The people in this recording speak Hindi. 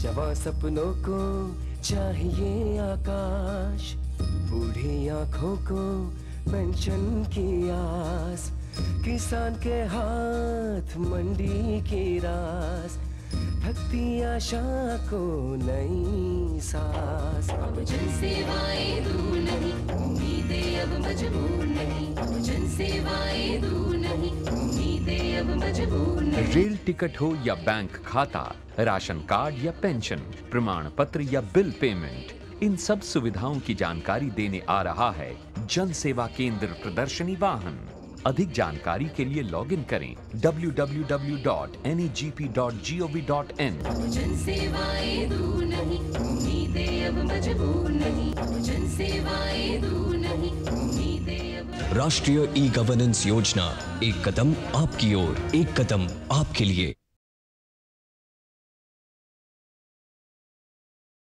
जवां सपनों को चाहिए आकाश, बूढ़ी आंखों को पेंशन की आस, किसान के हाथ मंडी की रास, थकती आशा को नई सांस। अब जन सेवाएं दूर नहीं, उम्मीदें अब मजबूर नहीं। अब जन सेवाएं दूर नहीं, उम्मीदें अब मजबूर नहीं। रेल टिकट हो या बैंक खाता, राशन कार्ड या पेंशन, प्रमाण पत्र या बिल पेमेंट, इन सब सुविधाओं की जानकारी देने आ रहा है जन सेवा केंद्र प्रदर्शनी वाहन। अधिक जानकारी के लिए लॉगिन करें www.negp.gov.in। अब जन सेवाएं दूर नहीं, उम्मीदें अब मजबूर नहीं। अब जन सेवाएं दूर नहीं, उम्मीदें अब। राष्ट्रीय ई गवर्नेंस योजना, एक कदम आपकी ओर, एक कदम आपके लिए।